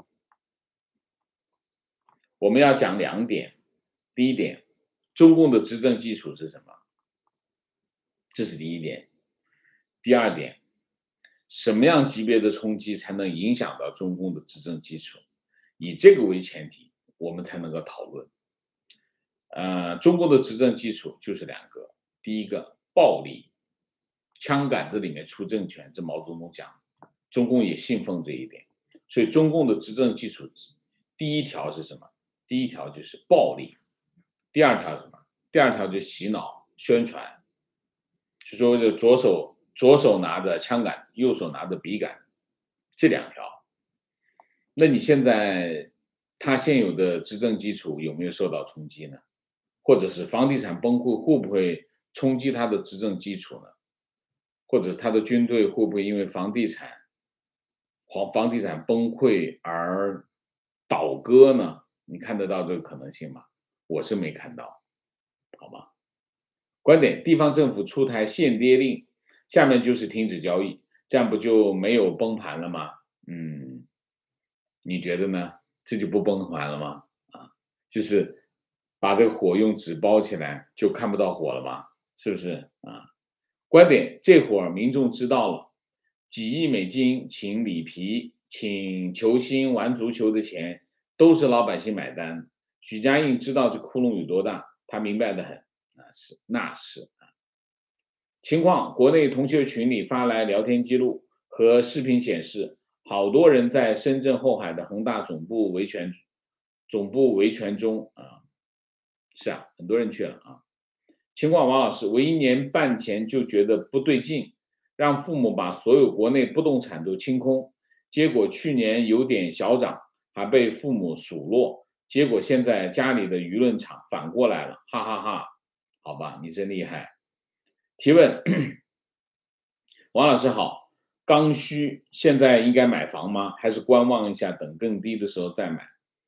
我们要讲两点，第一点，中共的执政基础是什么？这是第一点。第二点，什么样级别的冲击才能影响到中共的执政基础？以这个为前提，我们才能够讨论。呃，中共的执政基础就是两个，第一个暴力，枪杆子里面出政权，这毛泽东讲，中共也信奉这一点，所以中共的执政基础第一条是什么？第一条就是暴力，第二条是什么？第二条就是洗脑宣传，就说的左手左手拿着枪杆子，右手拿着笔杆子，这两条。那你现在他现有的执政基础有没有受到冲击呢？或者是房地产崩溃会不会冲击他的执政基础呢？或者他的军队会不会因为房地产房房地产崩溃而倒戈呢？你看得到这个可能性吗？我是没看到，好吗？观点：地方政府出台限跌令，下面就是停止交易，这样不就没有崩盘了吗？嗯，你觉得呢？这就不崩盘了吗？啊，就是把这个火用纸包起来，就看不到火了吗？是不是啊？观点：这会儿民众知道了，几亿美金请里皮、请球星玩足球的钱，都是老百姓买单。许家印知道这窟窿有多大，他明白得很。啊，是，那是啊。情况：国内同学群里发来聊天记录和视频显示，好多人在深圳后海的恒大总部维权，总部维权中啊，是啊，很多人去了啊。情况：王老师，我一年半前就觉得不对劲，让父母把所有国内不动产都清空，结果去年有点小涨，还被父母数落，结果现在家里的舆论场反过来了，哈哈哈。好吧，你真厉害。提问：王老师好，刚需现在应该买房吗？还是观望一下，等更低的时候再买？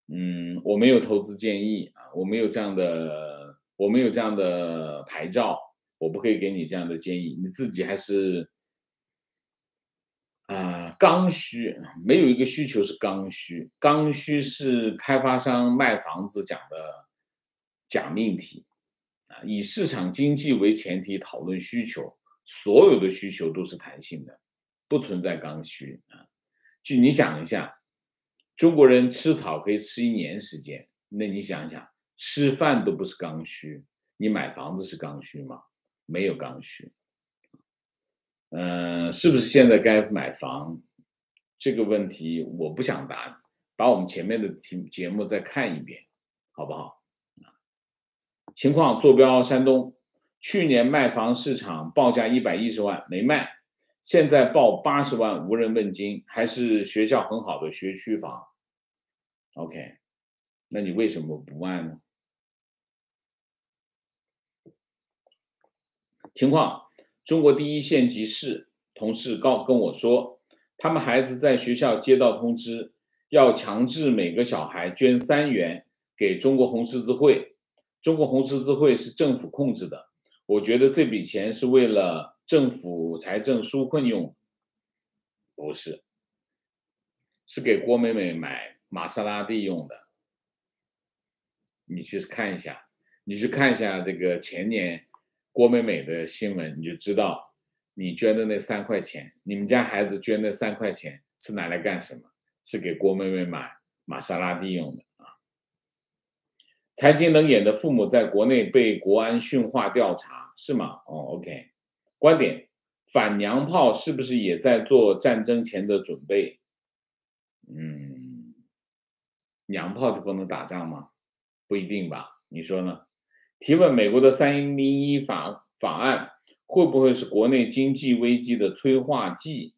嗯，我没有投资建议啊，我没有这样的，我没有这样的牌照，我不可以给你这样的建议，你自己还是啊，刚需，没有一个需求是刚需，刚需是开发商卖房子讲的假命题啊，以市场经济为前提讨论需求，所有的需求都是弹性的，不存在刚需啊。就你想一下，中国人吃草可以吃一年时间，那你想一想，吃饭都不是刚需，你买房子是刚需吗？没有刚需。嗯，是不是现在该买房？这个问题我不想答，把我们前面的题节目再看一遍，好不好？情况坐标山东，去年卖房市场报价一百一十万没卖，现在报八十万无人问津，还是学校很好的学区房。OK，那你为什么不卖呢？情况：中国第一县级市同事告跟我说，他们孩子在学校接到通知，要强制每个小孩捐三元给中国红十字会。中国红十字会是政府控制的，我觉得这笔钱是为了政府财政纾困用，不是，是给郭美美买玛莎拉蒂用的。你去看一下，你去看一下这个前年郭美美的新闻，你就知道你捐的那三块钱，你们家孩子捐的三块钱是拿来干什么？是给郭美美买玛莎拉蒂用的啊。财经冷眼的父母在国内被国安训话调查是吗？哦，OK。观点：反娘炮是不是也在做战争前的准备？嗯，娘炮就不能打仗吗？不一定吧？你说呢？提问：美国的三零一法法案会不会是国内经济危机的催化剂？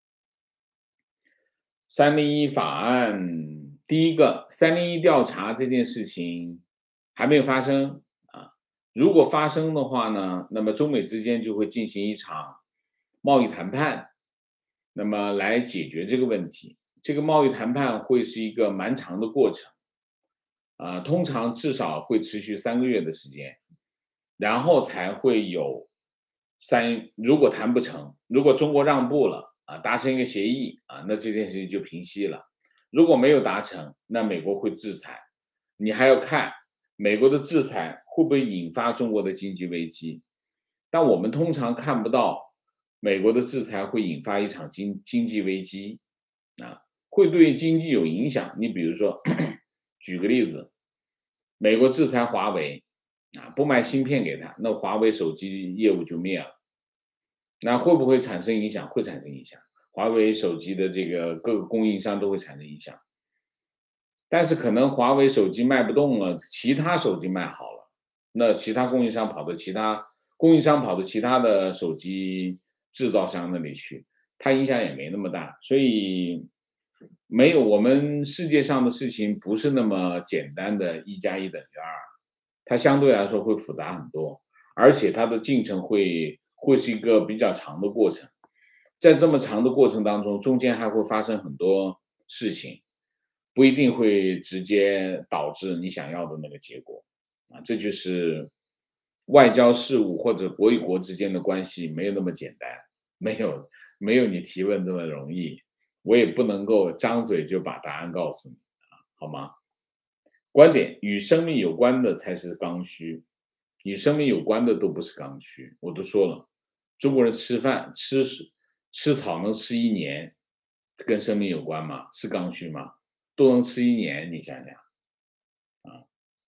三零一法案，第一个，三零一调查这件事情还没有发生啊。如果发生的话呢，那么中美之间就会进行一场贸易谈判，那么来解决这个问题。这个贸易谈判会是一个蛮长的过程。啊，通常至少会持续三个月的时间，然后才会有三如果谈不成，如果中国让步了，啊，达成一个协议，啊，那这件事情就平息了。如果没有达成，那美国会制裁，你还要看美国的制裁会不会引发中国的经济危机。但我们通常看不到美国的制裁会引发一场经经济危机，啊，会对经济有影响。你比如说，举个例子，美国制裁华为，啊，不卖芯片给他，那华为手机业务就灭了。那会不会产生影响？会产生影响。华为手机的这个各个供应商都会产生影响。但是可能华为手机卖不动了，其他手机卖好了，那其他供应商跑到其他供应商跑到其他的手机制造商那里去，它影响也没那么大。所以没有我们世界上的事情不是那么简单的一加一等于二，它相对来说会复杂很多，而且它的进程会会是一个比较长的过程。在这么长的过程当中，中间还会发生很多事情，不一定会直接导致你想要的那个结果啊。这就是外交事务或者国与国之间的关系没有那么简单，没有没有你提问这么容易，我也不能够张嘴就把答案告诉你啊，好吗？观点：与生命有关的才是刚需，与生命有关的都不是刚需。我都说了，中国人吃饭吃吃草能吃一年，跟生命有关吗？是刚需吗？都能吃一年，你想想啊。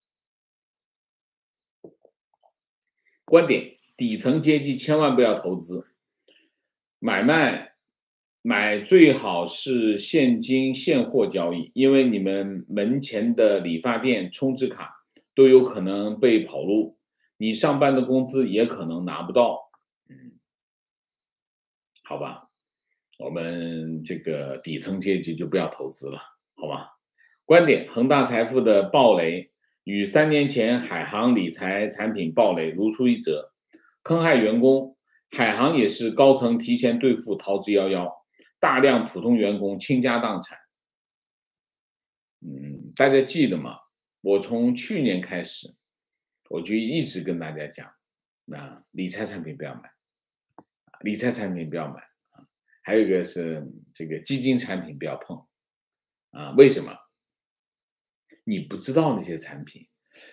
观点：底层阶级千万不要投资，买卖买最好是现金现货交易，因为你们门前的理发店充值卡都有可能被跑路，你上班的工资也可能拿不到。嗯，好吧，我们这个底层阶级就不要投资了，好吧？观点：恒大财富的暴雷与三年前海航理财产品暴雷如出一辙，坑害员工。海航也是高层提前兑付逃之夭夭，大量普通员工倾家荡产。嗯， 大家记得吗？我从去年开始，我就一直跟大家讲，那理财产品不要买，理财产品不要买啊。还有一个是这个基金产品不要碰啊。为什么？你不知道那些产品，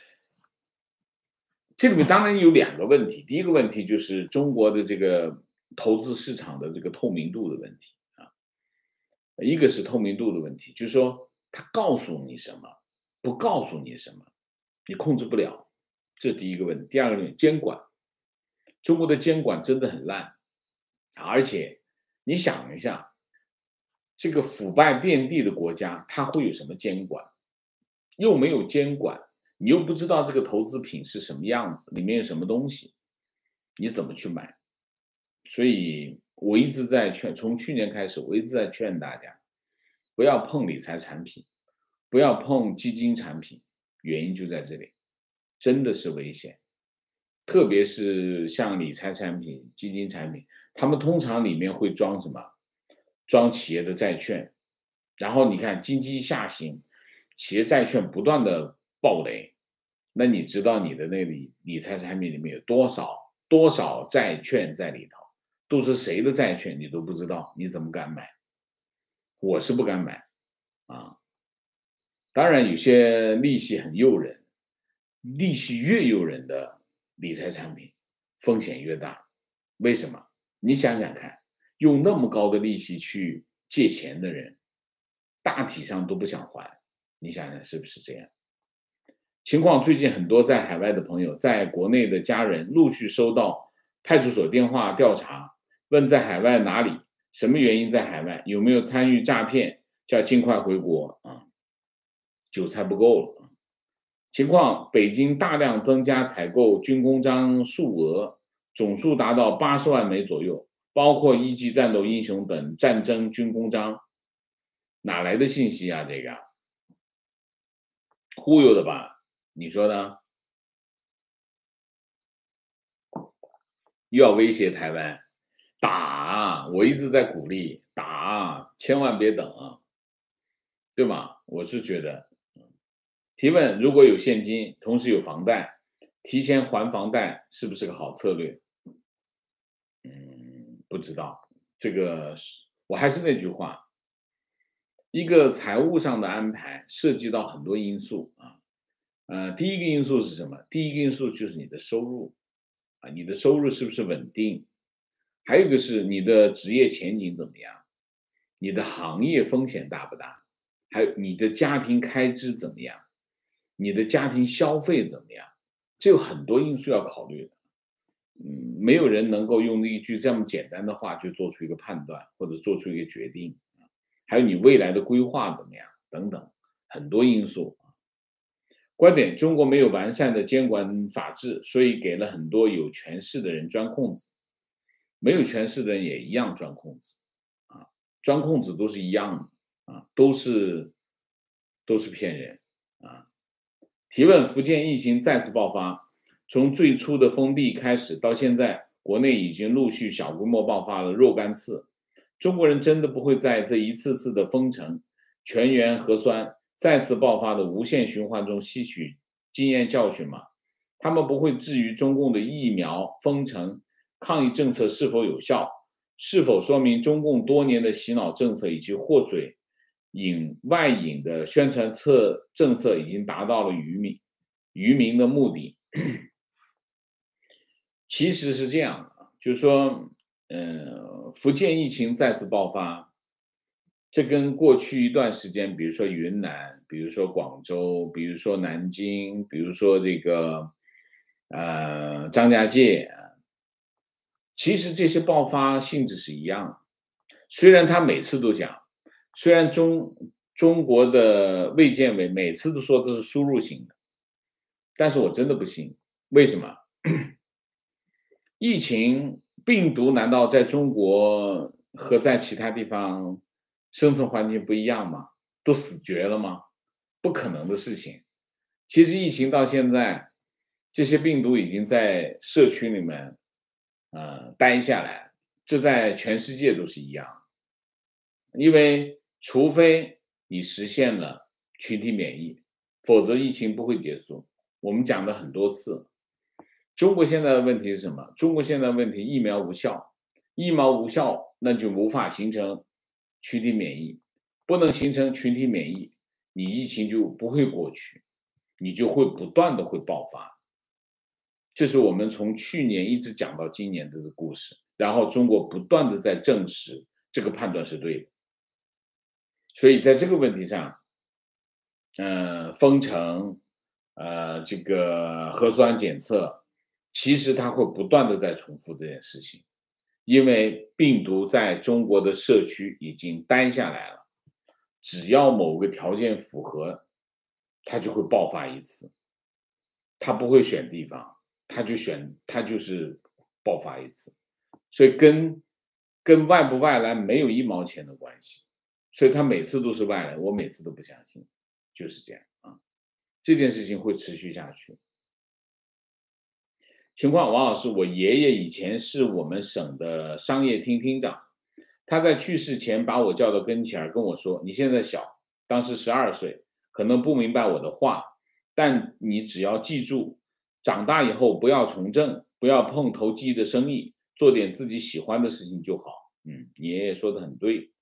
这里面当然有两个问题。第一个问题就是中国的这个投资市场的这个透明度的问题啊，一个是透明度的问题，就是说他告诉你什么，不告诉你什么，你控制不了，这是第一个问题。第二个问题，监管，中国的监管真的很烂，而且你想一下，这个腐败遍地的国家，它会有什么监管？又没有监管，你又不知道这个投资品是什么样子，里面有什么东西，你怎么去买？所以我一直在劝，从去年开始，我一直在劝大家，不要碰理财产品，不要碰基金产品，原因就在这里，真的是危险。特别是像理财产品、基金产品，他们通常里面会装什么？装企业的债券，然后你看经济下行，企业债券不断的暴雷，那你知道你的那里理财产品里面有多少多少债券在里头，都是谁的债券你都不知道，你怎么敢买？我是不敢买啊。当然有些利息很诱人，利息越诱人的理财产品风险越大。为什么？你想想看，用那么高的利息去借钱的人，大体上都不想还。你想想是不是这样？情况最近很多在海外的朋友，在国内的家人陆续收到派出所电话调查，问在海外哪里，什么原因在海外，有没有参与诈骗，叫尽快回国啊，韭菜不够了。情况，北京大量增加采购军功章数额，总数达到八十万枚左右，包括一级战斗英雄等战争军功章。哪来的信息啊？这个忽悠的吧？你说呢？又要威胁台湾，打啊！我一直在鼓励打啊，千万别等啊，对吗？我是觉得，提问：如果有现金，同时有房贷，提前还房贷是不是个好策略？嗯，不知道，这个是我还是那句话，一个财务上的安排涉及到很多因素啊。呃，第一个因素是什么？第一个因素就是你的收入啊，你的收入是不是稳定？还有一个是你的职业前景怎么样？你的行业风险大不大？还有你的家庭开支怎么样？你的家庭消费怎么样？这有很多因素要考虑的。嗯，没有人能够用一句这么简单的话就做出一个判断，或者做出一个决定。还有你未来的规划怎么样？等等，很多因素。观点：中国没有完善的监管法治，所以给了很多有权势的人钻空子，没有权势的人也一样钻空子啊，钻空子都是一样的啊，都是都是骗人啊。提问：福建疫情再次爆发，从最初的封闭开始，到现在，国内已经陆续小规模爆发了若干次。中国人真的不会在这一次次的封城、全员核酸再次爆发的无限循环中吸取经验教训吗？他们不会质疑中共的疫苗、封城、抗疫政策是否有效，是否说明中共多年的洗脑政策以及祸水引外引的宣传策政策已经达到了愚民愚民的目的。其实是这样的，就是说，呃，福建疫情再次爆发，这跟过去一段时间，比如说云南，比如说广州，比如说南京，比如说这个，呃，张家界，其实这些爆发性质是一样的。虽然他每次都讲，虽然中中国的卫健委每次都说这是输入型的，但是我真的不信。为什么？疫情病毒难道在中国和在其他地方生存环境不一样吗？都死绝了吗？不可能的事情。其实疫情到现在，这些病毒已经在社区里面，呃，待下来，这在全世界都是一样。因为除非你实现了群体免疫，否则疫情不会结束。我们讲了很多次，中国现在的问题是什么？中国现在的问题，疫苗无效，疫苗无效，那就无法形成群体免疫，不能形成群体免疫，你疫情就不会过去，你就会不断的会爆发。这是我们从去年一直讲到今年的故事，然后中国不断的在证实这个判断是对的。所以在这个问题上，呃，封城，呃，这个核酸检测，其实它会不断的在重复这件事情，因为病毒在中国的社区已经待下来了，只要某个条件符合，它就会爆发一次，它不会选地方，它就选，它就是爆发一次，所以跟跟外不外来没有一毛钱的关系，所以它每次都是外来，我每次都不相信，就是这样啊，这件事情会持续下去。情况，王老师，我爷爷以前是我们省的商业厅厅长，他在去世前把我叫到跟前儿跟我说：“你现在小，当时十二岁，可能不明白我的话，但你只要记住，长大以后不要从政，不要碰投机的生意，做点自己喜欢的事情就好。”嗯，你爷爷说的很对。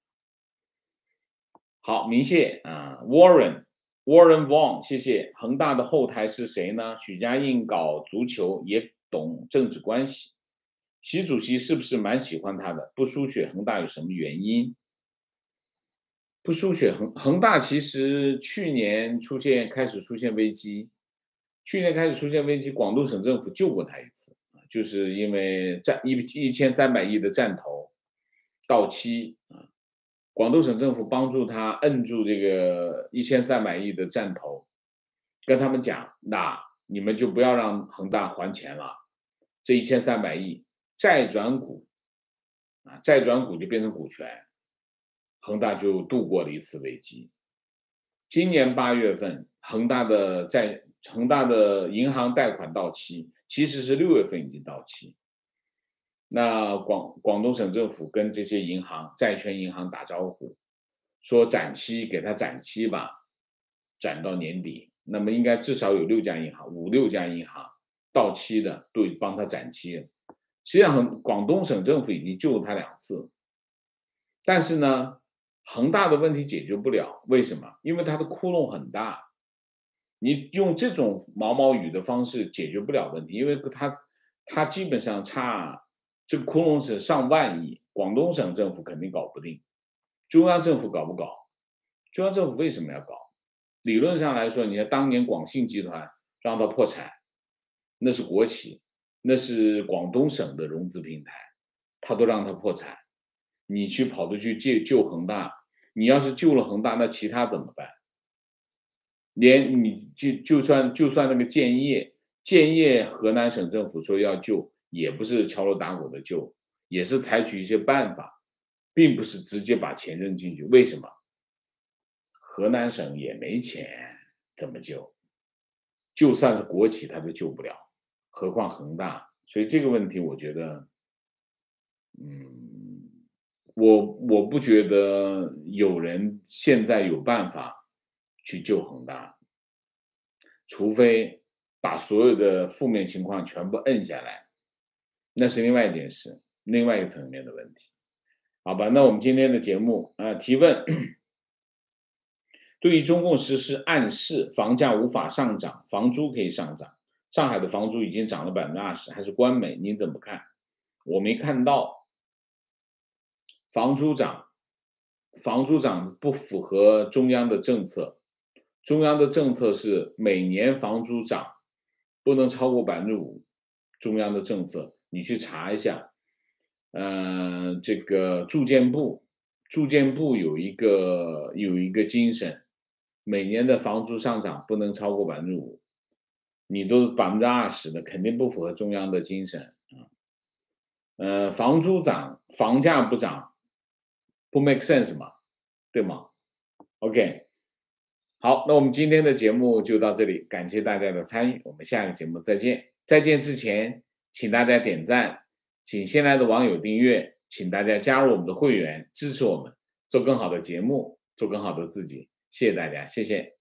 好，明谢啊，Warren Warren Wong，谢谢。恒大的后台是谁呢？许家印搞足球也懂政治关系，习主席是不是蛮喜欢他的？不输血恒大有什么原因？不输血恒恒大其实去年出现开始出现危机，去年开始出现危机，广东省政府救过他一次，就是因为战一一千三百亿的战投到期啊，广东省政府帮助他摁住这个一千三百亿的战投，跟他们讲，那你们就不要让恒大还钱了，这一千三百亿债转股啊，债转股就变成股权，恒大就度过了一次危机。今年八月份，恒大的债，恒大的银行贷款到期，其实是六月份已经到期。那广广东省政府跟这些银行、债权银行打招呼，说展期给他展期吧，展到年底。那么应该至少有六家银行、五六家银行到期的都帮他展期了。实际上，广东省政府已经救了他两次，但是呢，恒大的问题解决不了，为什么？因为它的窟窿很大，你用这种毛毛雨的方式解决不了问题，因为它它基本上差这个窟窿是上万亿，广东省政府肯定搞不定，中央政府搞不搞？中央政府为什么要搞？理论上来说，你看当年广信集团让它破产，那是国企，那是广东省的融资平台，他都让它破产。你去跑着去救救恒大，你要是救了恒大，那其他怎么办？连你就就算就算那个建业，建业河南省政府说要救，也不是敲锣打鼓的救，也是采取一些办法，并不是直接把钱扔进去。为什么？河南省也没钱，怎么救？就算是国企，他都救不了，何况恒大。所以这个问题，我觉得，嗯。我我不觉得有人现在有办法去救恒大，除非把所有的负面情况全部摁下来，那是另外一件事，另外一个层面的问题。好吧，那我们今天的节目啊、呃，提问，对于中共实施暗示房价无法上涨，房租可以上涨，上海的房租已经涨了百分之二十，还是官媒，您怎么看？我没看到。房租涨，房租涨不符合中央的政策。中央的政策是每年房租涨不能超过百分之五。中央的政策，你去查一下。呃，这个住建部，住建部有一个有一个精神，每年的房租上涨不能超过百分之五。你都百分之二十的，肯定不符合中央的精神啊。呃，房租涨，房价不涨。不 make sense 嘛，对吗 ？OK， 好，那我们今天的节目就到这里，感谢大家的参与，我们下个节目再见。再见之前，请大家点赞，请新来的网友订阅，请大家加入我们的会员，支持我们做更好的节目，做更好的自己。谢谢大家，谢谢。